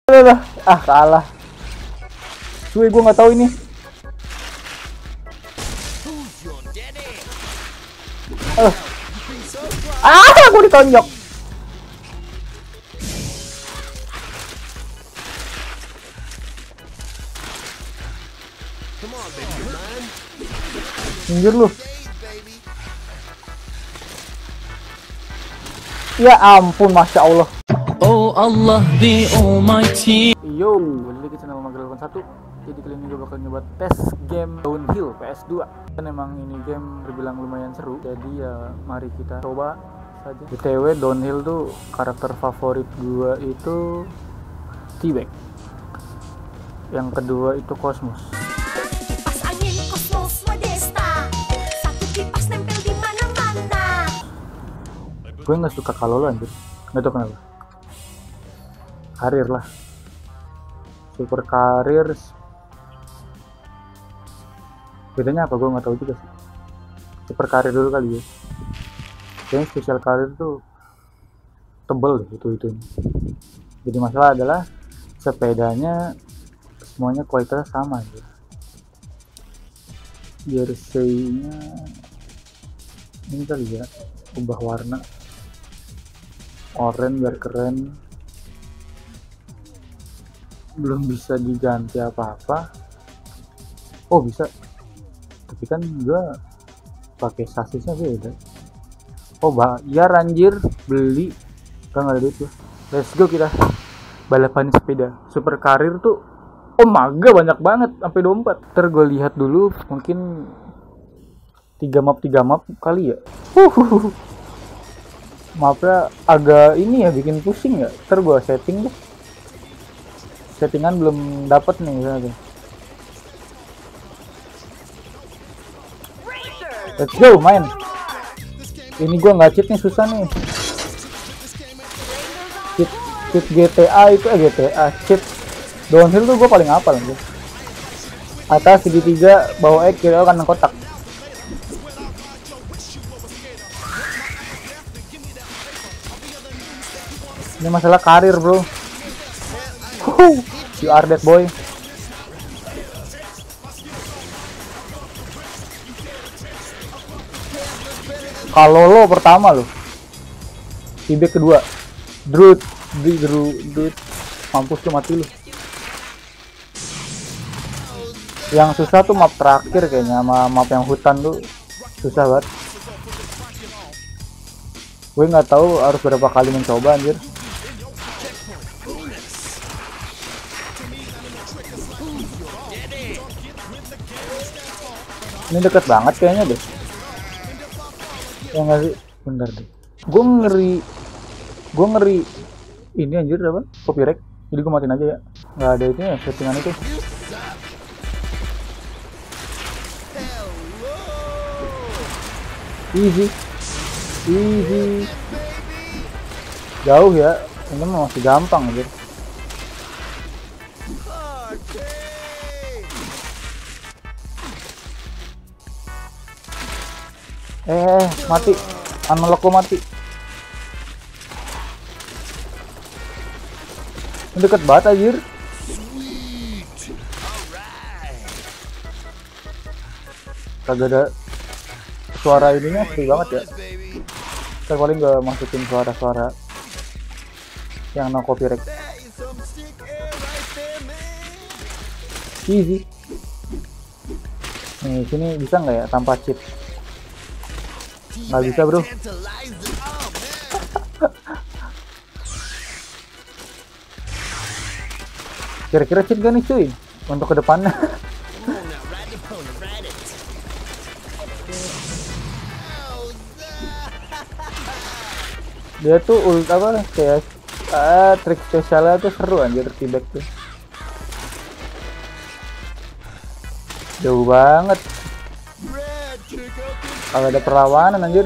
Ah, kalah. Cuy, gue nggak tahu ini. Aku ditonjok. Minggir lu. Ya ampun, Masya Allah. Oh Allah the Almighty. Yo, balik lagi ke channel Mager 81. Jadi kali ini gue bakal nyoba tes game Downhill PS2. Dan emang ini game terbilang lumayan seru. Jadi ya mari kita coba saja. BTW Downhill tuh karakter favorit gue itu T-Bag. Yang kedua itu Cosmos. Kipas angin Cosmos Modesta. Satu kipas nempel di mana-mana. Gue nggak suka kalau lo anjir. Nggak tau kenapa. Karir lah. Super karir. Bedanya apa gue nggak tahu juga sih. Super karir dulu kali ya. Kayaknya spesial karir tuh tebel deh itu. Jadi masalah adalah sepedanya semuanya kualitasnya sama gitu. Jersey-nya ini kali ya, ubah warna oranye biar keren. Belum bisa diganti apa-apa. Oh bisa, tapi kan gua pakai sasisnya beda. Oh bayar anjir, beli kan nggak ada duit tuh. Let's go kita balapan sepeda super karir tuh. Oh maga banyak banget sampai 24. Ntar gue lihat dulu, mungkin 3 map kali ya. Mapnya agak ini ya, bikin pusing ya. Ntar gue setting deh. Settingan belum dapat nih misalnya. Let's go main. Ini gue nggak cheat nih, susah nih. Cheat GTA itu GTA cheat Downhill tuh gue paling hafal nih. Atas segitiga, bawah X, kiri kanan kotak. Ini masalah karir bro. You are that boy. Kalau lo pertama lo, T-Bag kedua, Drut, mampus tuh, mati lo. Yang susah tuh map terakhir kayaknya, sama map yang hutan tuh susah banget. Gue nggak tahu harus berapa kali mencoba anjir. Ini deket banget kayaknya deh. Ya nggak sih? Bentar deh. Gue ngeri ini anjir apa? Copyright. Jadi gue matiin aja ya. Nggak ada itu ya settingan itu. Easy. Jauh ya. Ini masih gampang anjir. Mati. Analog gua mati. Ini deket banget anjir. Kagak ada suara ininya, sepi banget ya. Saya paling gak masukin suara-suara yang no copyright. Easy. Nih sini bisa nggak ya tanpa cheat? Nggak bisa bro. Kira-kira cheat gak nih cuy untuk kedepannya? Dia tuh apa kayak trik spesialnya tuh seru anjir. T-Bag tuh jauh banget, kalau ada perlawanan anjir.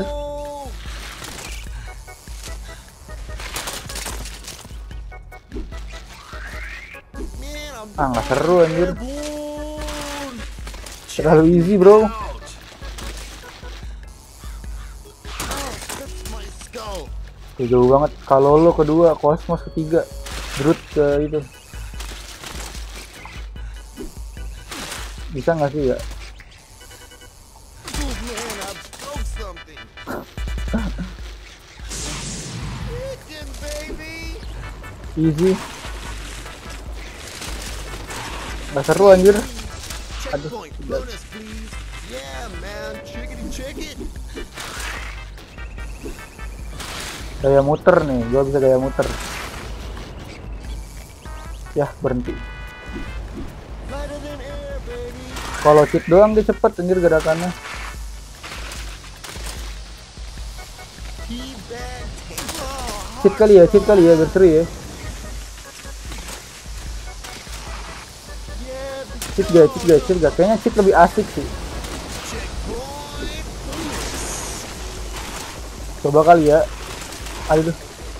Nggak seru anjir, terlalu easy bro. Jauh banget. Kalau lo kedua, Cosmos ketiga, Drut ke itu Bisa nggak sih ya? Oh man, I broke something. Chicken, baby. Easy. Gak seru anjir. Checkpoint bonus, please. Yeah, man. Chickity chicken. Gaya muter nih, gua bisa gaya muter. Ya, berhenti. Lighter than air, baby. Kalau cheat doang dia cepet anjir gerakannya. Keep that tape. Oh, Cheat kali ya, biar seru ya. yeah, Cheat gak. Kayaknya cheat lebih asik sih. checkpoint. Coba kali ya. Aduh.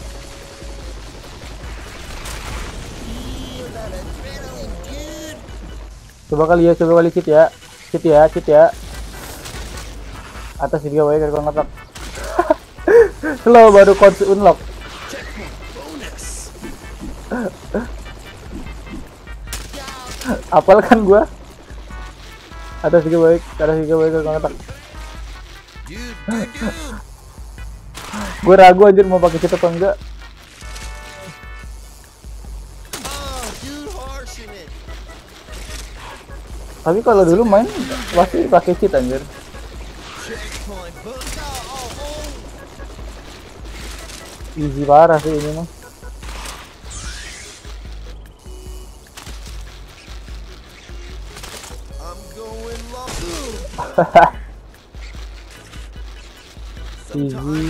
Feel that adrenaline, kid. Coba kali cheat ya. Cheat ya. Atas juga wae kalau ngetak. Slow baru kunci unlock. Checkpoint bonus. Apal kan gua. Atas juga baik kalau ngetak. Dude. Gue ragu anjir mau pakai cheat apa enggak. Oh, dude, harshing it. Tapi kalau dulu main pasti pakai cheat anjir. Checkpoint bonus. Oh. Easy parah sih ini mah. I'm going long. Easy.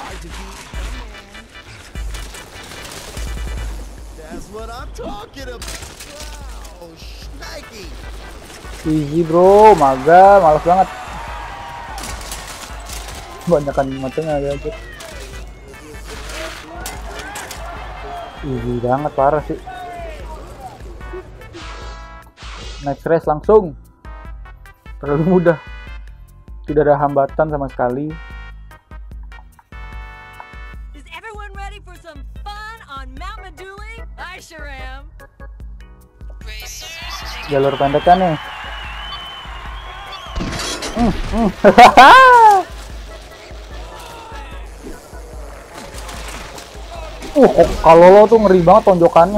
That's what I'm talking about. Wow, snaky. Easy bro, males banget. Banyakan matanya ya anjir. Easy banget parah sih. Next race langsung. Terlalu mudah. Tidak ada hambatan sama sekali. Is everyone ready for some fun on Mount Meduli? I sure am. Jalur pendek kan nih. Kalau lo tuh ngeri banget tonjokannya.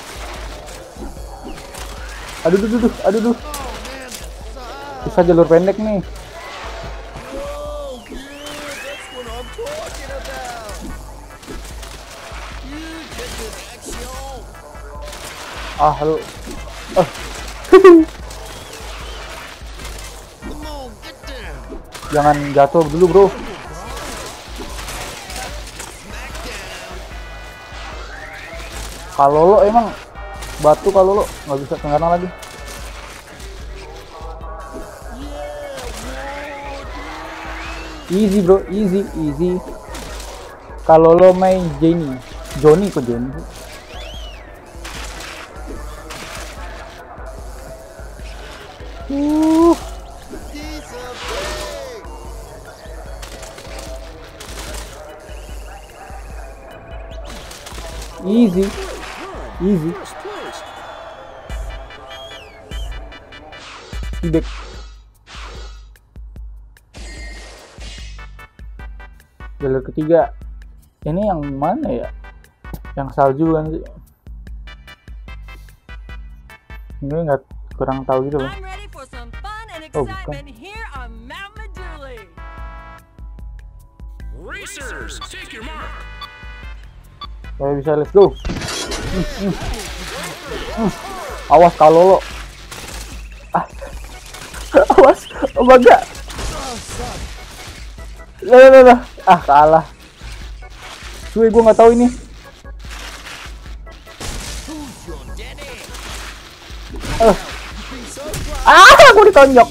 Aduh. Bisa jalur pendek nih. Oh, yeah, that's what I'm talking about. You get this action. Lu. Come on, get down. Jangan jatuh dulu, bro. Kalau lo emang batu, kalau lo nggak bisa tengah lagi. Easy bro, easy. Kalau lo main Johnny kok Johnny. Piece of cake. Easy. Feedback. Jalur ketiga. Ini yang mana ya? Yang salju kan sih? Ini nggak, kurang tahu gitu loh. I'm ready for some fun and Oh, excitement here on Mount Meduli. Racers, take your mark. Saya bisa, let's go. Awas kalau lo. Awas, oh enggak. Lah. Kalah. Cuy, gue nggak tahu ini. Aku ditonjok.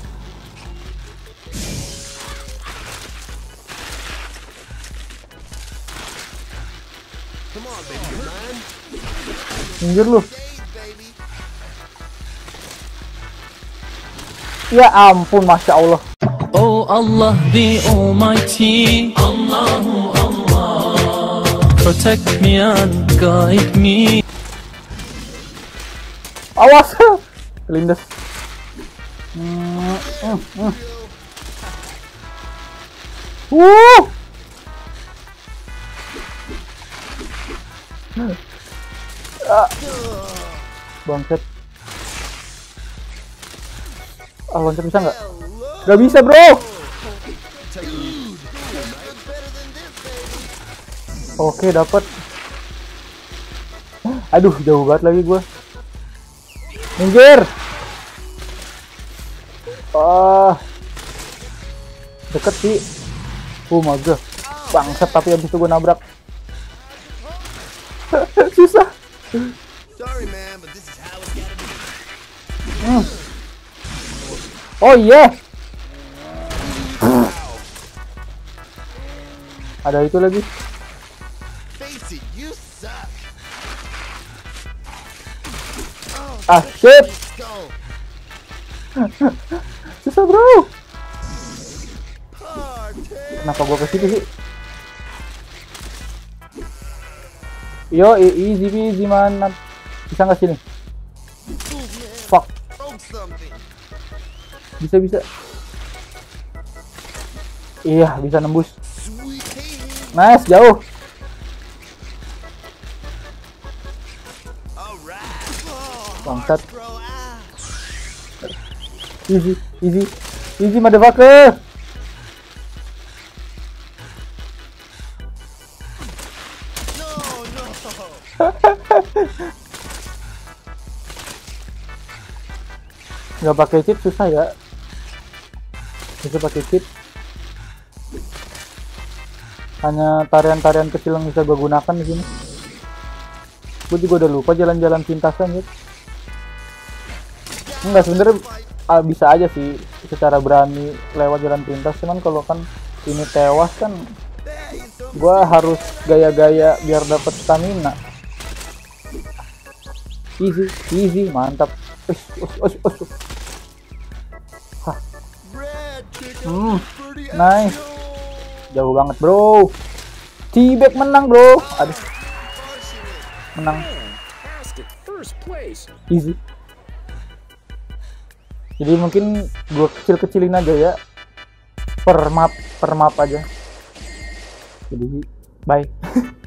Come on, baby, man. Minggir lu. Hey, baby. Ya ampun, Masya Allah. Oh Allah the Almighty, Allahu Allah, protect me and guide me. Awas. Lindes. Bangset. Loncat bisa nggak? Nggak bisa, bro. Oke, dapat. Aduh, jauh banget lagi gua. Minggir. Deket sih. My god. Bangsat, tapi habis itu gua nabrak. Susah. Sorry, man, but this is how it's gotta be. Oh iya. Ada itu lagi. Face it, you suck. Shit. Let's go. Susah, bro. Party. Kenapa gua ke situ sih? Yo, easy peasy man. Bisa nggak sini? Fuck. Broke something. Bisa. Iya, bisa nembus. Sweet. Nice, jauh. Alright. Bangsat. Bro, Easy, motherfucker. No. Nggak pakai cheat susah ya. Bisa pakai cheat. Hanya tarian-tarian kecil yang bisa gue gunakan di sini. Gue juga udah lupa jalan-jalan pintasan ya. Enggak, sebenernya bisa aja sih secara berani lewat jalan pintas. Cuman kalau kan ini tewas kan, gue harus gaya-gaya biar dapet stamina. Easy, mantap. Nice. Jauh banget, bro. T-Bag menang, bro. Aduh. Menang. First place. Easy. Jadi mungkin gue kecil-kecilin aja ya. Per map aja. Jadi bye.